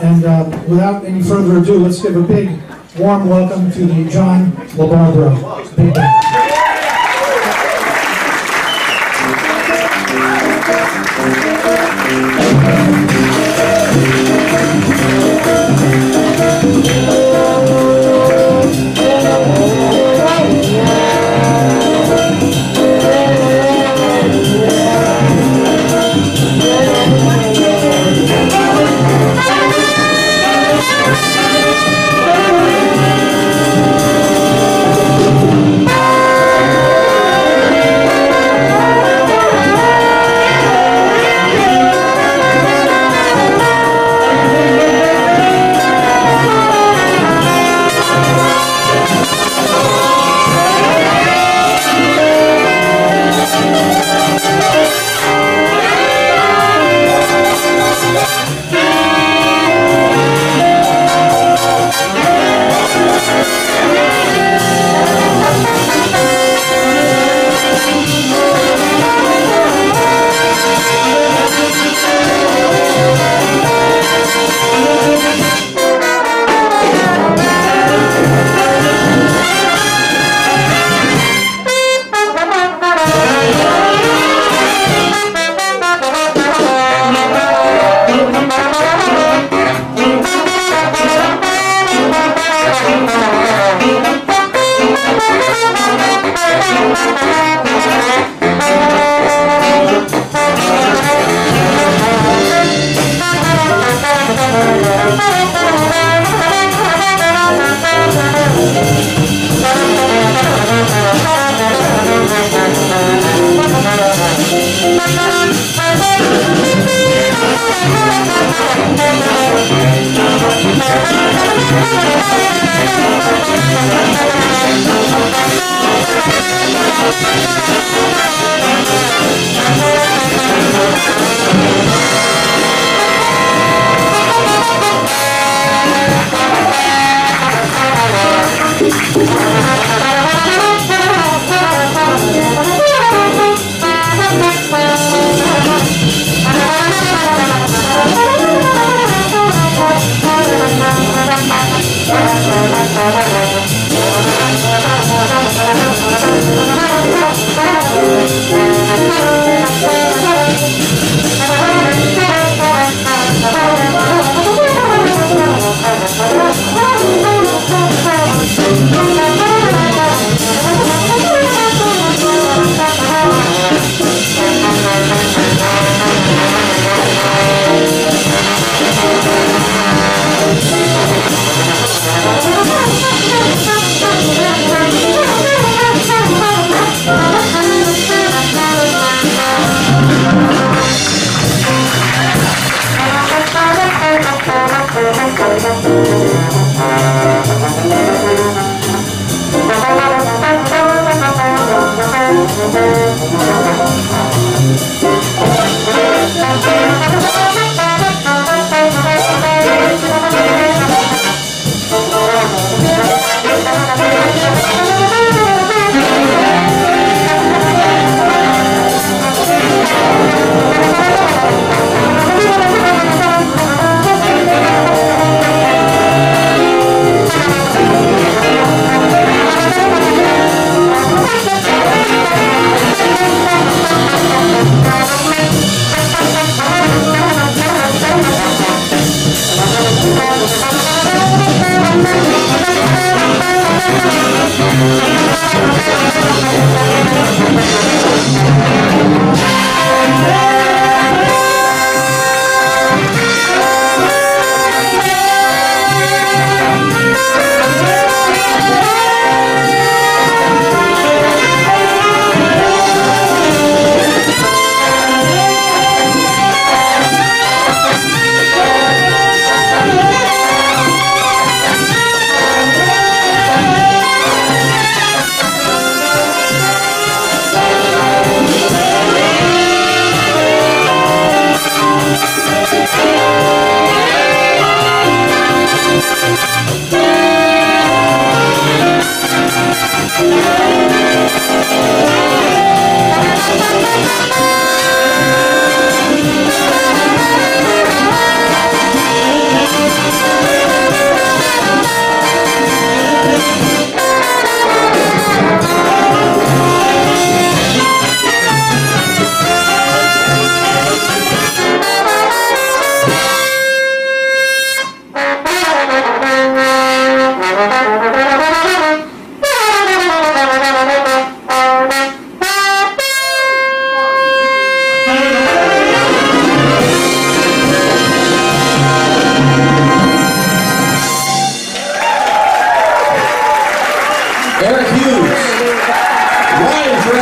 And without any further ado, let's give a big, warm welcome to the John LaBarbera Big Band.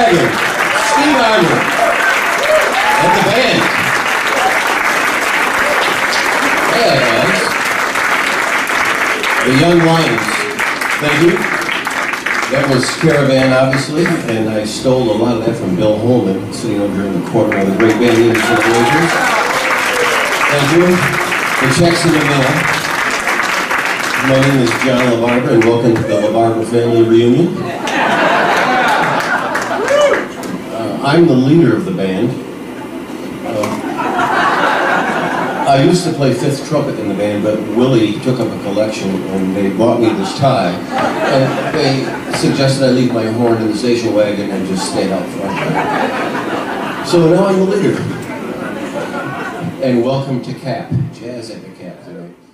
Dragon, Steve Armour, and the band. And the Young Lions. Thank you. That was Caravan, obviously, and I stole a lot of that from Bill Holman, sitting over in the corner of the great band leaders and arrangers. Thank you. The check's in the mail. My name is John LaBarbera, and welcome to the LaBarbera family reunion. I'm the leader of the band. I used to play fifth trumpet in the band, but Willie took up a collection and they bought me this tie. And they suggested I leave my horn in the station wagon and just stay out front. So now I'm the leader. And welcome to CAP, Jazz at the CAP today.